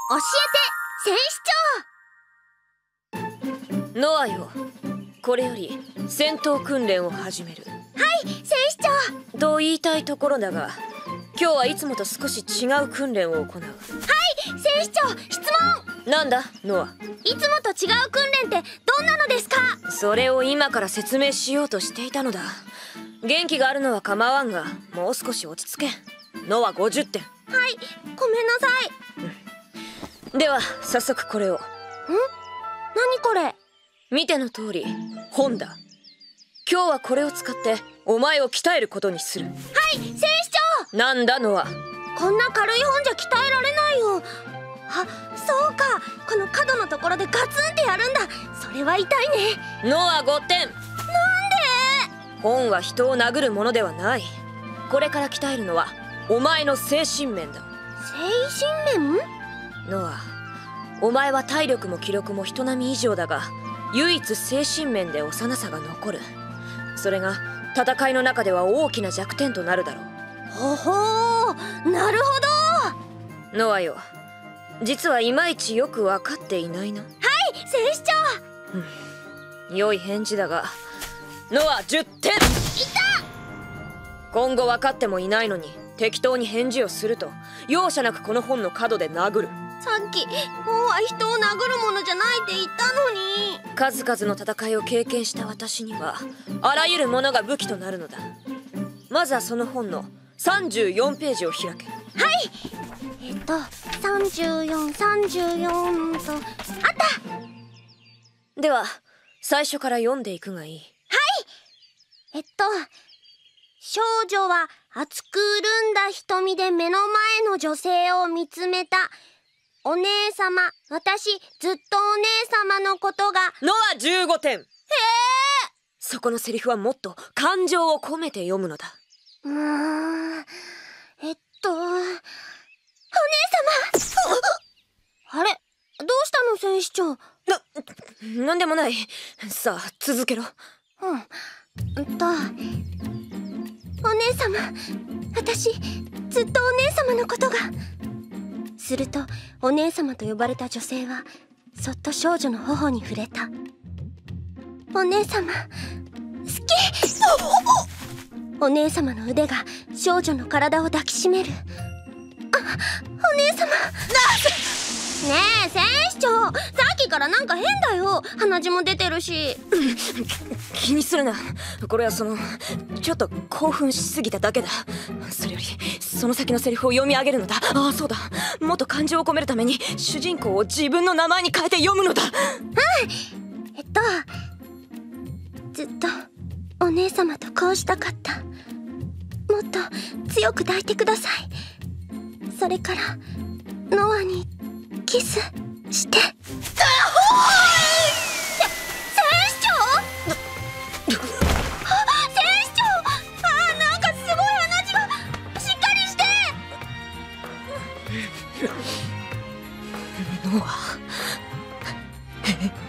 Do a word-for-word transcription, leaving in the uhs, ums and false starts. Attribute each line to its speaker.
Speaker 1: 教えて戦士長。
Speaker 2: ノアよ、これより戦闘訓練を始める。
Speaker 1: はい、戦士長。
Speaker 2: と言いたいところだが、今日はいつもと少し違う訓練を行う。はい、
Speaker 1: 戦士長、質問。
Speaker 2: なんだノア。
Speaker 1: いつもと違う訓練ってどんなのですか？
Speaker 2: それを今から説明しようとしていたのだ。元気があるのは構わんが、もう少し落ち着け。ノアごじゅってん。
Speaker 1: はい、ごめんなさい。
Speaker 2: では早速これを。ん？
Speaker 1: 何これ？
Speaker 2: 見ての通り本だ。今日はこれを使ってお前を鍛えることにする。はい、
Speaker 1: 戦士長。
Speaker 2: なんだノア。
Speaker 1: こんな軽い本じゃ鍛えられないよ。あ、そうか、この角のところでガツンってやるんだ。それは痛いね。
Speaker 2: ノアごてん。なんで？本は人を殴るものではない。これから鍛えるのはお前の精神面だ。
Speaker 1: 精神面？
Speaker 2: ノア、お前は体力も気力も人並み以上だが、唯一精神面で幼さが残る。それが戦いの中では大きな弱点となるだろう。
Speaker 1: ほほー、なるほど。
Speaker 2: ノアよ、実はいまいちよく分かっていないな。はい、
Speaker 1: 戦士長。
Speaker 2: うん、良い返事だが、ノアじゅってん。いた！今後分かってもいないのに適当に返事をすると、容赦なくこの本の角で殴る。
Speaker 1: さっき本は人を殴るものじゃないって言ったのに。
Speaker 2: 数々の戦いを経験した私にはあらゆるものが武器となるのだ。まずはその本のさんじゅうよんページを開け。はい。
Speaker 1: えっとさんじゅうよん、さんじゅうよんとあった。
Speaker 2: では最初から読んでいくがいい。はい。
Speaker 1: えっと少女は熱く潤んだ瞳で目の前の女性を見つめた。お姉様、私ずっとお姉様のことが。
Speaker 2: ノアじゅうごてん。へえ。そこのセリフはもっと感情を込めて読むのだ。
Speaker 1: うーん、えっとお姉様。あれ、どうしたの戦士長。
Speaker 2: な、なんでもない。さあ続けろ。
Speaker 1: うん、うんとお姉様、私ずっとお姉様のことが。するとお姉様と呼ばれた女性はそっと少女の頬に触れた。お姉様好き。お姉様の腕が少女の体を抱きしめる。あ、お姉様。ねえ戦士長、さっきからなんか変だよ。鼻血も出てるし。
Speaker 2: 気にするな。これはそのちょっと興奮しすぎただけだ。それよりその先のセリフを読み上げるのだ。ああそうだ、もっと感情を込めるために主人公を自分の名前に変えて読むのだ。うん。
Speaker 1: えっとずっとお姉様とこうしたかった。もっと強く抱いてください。それからノアにキスして。
Speaker 2: ノア